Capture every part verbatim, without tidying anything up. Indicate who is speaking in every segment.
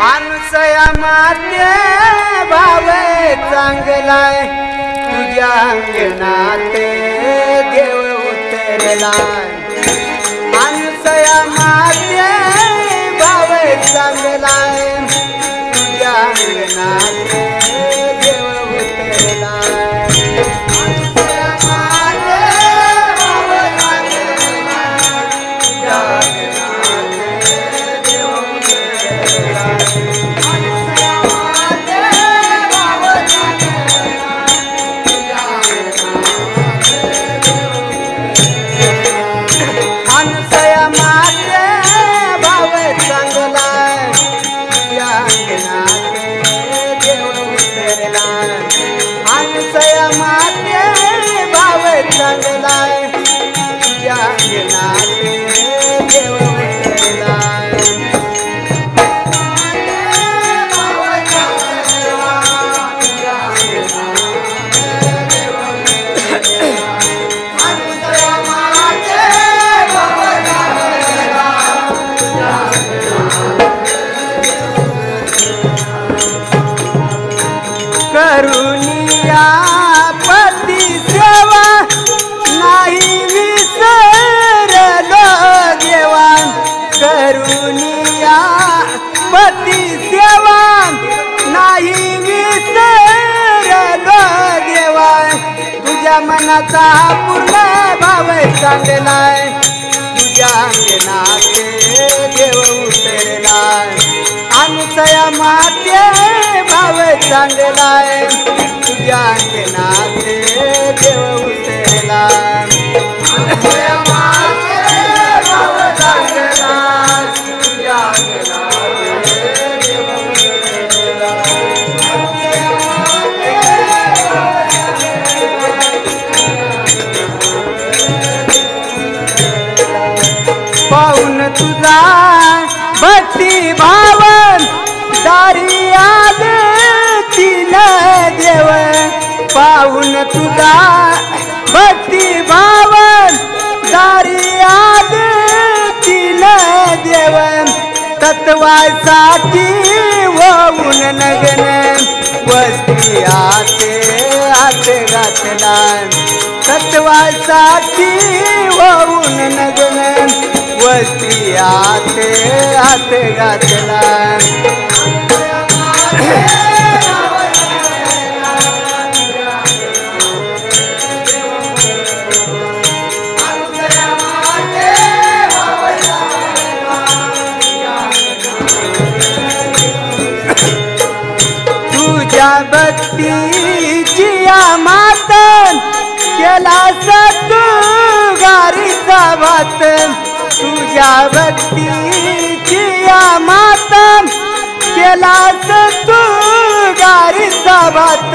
Speaker 1: अनुसया माते भाव चांगलाय तुझ्या अंगणात देव उतरलाय अनुसया माते भाव चांगलाय तुझ्या अंगणात देव उतरलाय करुनिया पती सेवा नाही विसरलो देवा करुनिया पती सेवा नाही विसरलो देवा तुझ्या मनाचा पूर्ण भाव चांगलाय तुझ्या अंगणात देव उतरलाय अनुसया माते भाव चांगलाय तुझ्या अंगणात देव उतरलाय अनुसया माते भाव चांगलाय तुझ्या अंगणात देव उतरलाय पाहून तुझा भक्ती भावन दारियाद तीन देव पाहून तुझा भक्ती भावन दारियाद तीन देव तत्वासाठी होऊन नगन वस्ती आते हात घातला तत्वासाठी होऊन नगन वस्ती आते हात घातला तुझ्या भक्तीची मातन केला सतू गारीचा भात तुझ्या भक्तीची मातन केला सतू गारीचा भात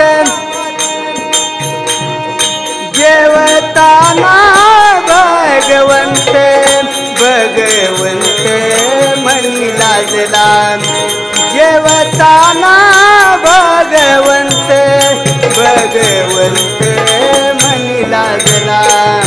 Speaker 1: जेवताना भगवंत भगवंत म्हणी लाजला जेवताना भगवंत भगवंत म्हणी लाजला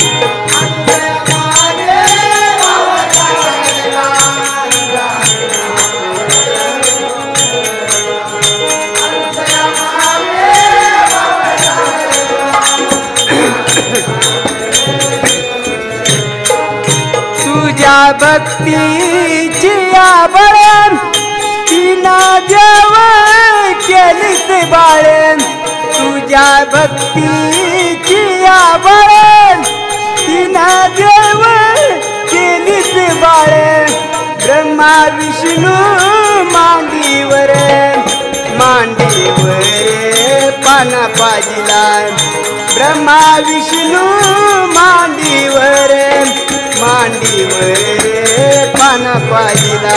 Speaker 1: तुझ्या भक्तीची बळण तिना देव केलीस बाळण तुझ्या भक्तीची बळण तिना देव केलीस बाळण ब्रह्मा विष्णू मांडीवर मांडीवर पाना पाजिला ब्रह्मा विष्णू मांडीवर मांडीवर पाना पाजिला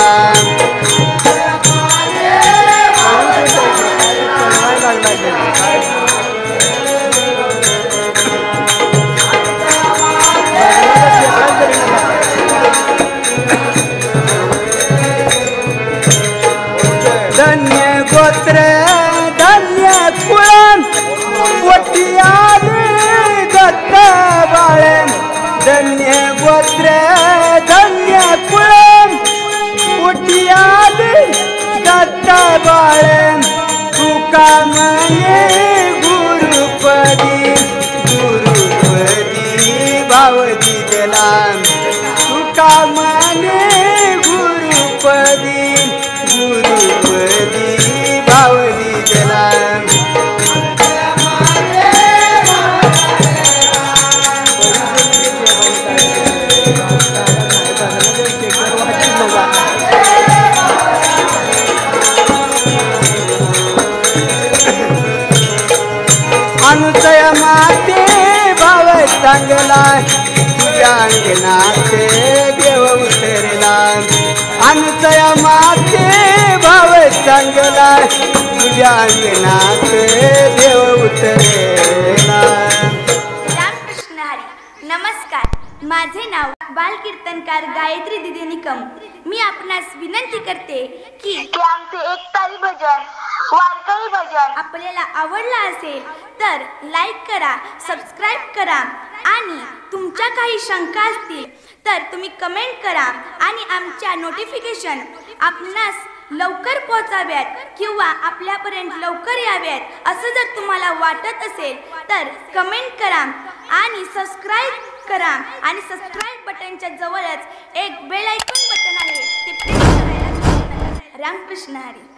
Speaker 1: धन्य गोत्र धन्य कुळण पोटियाने दत्त बाळन धन्य गोत्र धन्य कुळण पोटिया बाळे तुका म्हणे गुरुपदी गुरुपदी भाव दिला तुका म्हणे गुरुपदी गुरुपदी भाव दिला अनुसया माते भाव चांगला तुझ्या अंगणात देव उतरला अनुसया माते भाव चांगला तुझ्या अंगणात देव उतरला.
Speaker 2: रामकृष्ण हरी. नमस्कार, माझे नाव बालकीर्तनकार गायत्री दिदी निकम. मी आपणास विनंती करते की
Speaker 3: आमचे एकतारी भजन वारकरी भजन
Speaker 2: आपल्याला आवडला असेल तर लाईक करा, सबस्क्राईब करा आणि तुमच्या काही शंका असतील तर तुम्ही कमेंट करा आणि आमच्या नोटिफिकेशन आपणास लवकर पोहोचाव्यात किंवा आपल्यापर्यंत लवकर याव्यात असं जर तुम्हाला वाटत असेल तर कमेंट करा आणि सबस्क्राईब करा आणि सबस्क्राईब बटनच्या जवळच एक बेल आयकॉन बटन आहे ते प्रेस करायला विसरू नका. रामकृष्ण हरी.